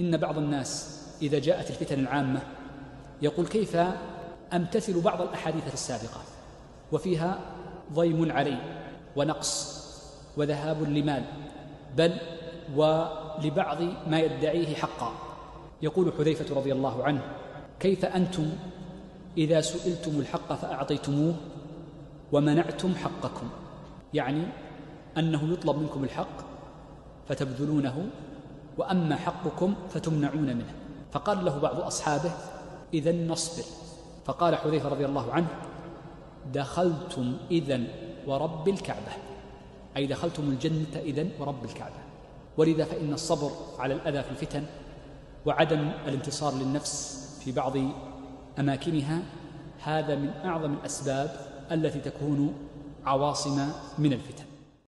إن بعض الناس إذا جاءت الفتن العامة يقول كيف أمتثل بعض الأحاديث السابقة وفيها ضيم علي ونقص وذهاب لمال، بل ولبعض ما يدعيه حقا. يقول حذيفة رضي الله عنه: كيف أنتم إذا سئلتم الحق فأعطيتموه ومنعتم حقكم؟ يعني أنه يطلب منكم الحق فتبذلونه، وأما حقكم فتمنعون منه. فقال له بعض أصحابه: إذن نصبر. فقال حذيفة رضي الله عنه: دخلتم إذن ورب الكعبة، أي دخلتم الجنة إذن ورب الكعبة. ولذا فإن الصبر على الأذى في الفتن وعدم الانتصار للنفس في بعض أماكنها هذا من أعظم الأسباب التي تكون عواصم من الفتن.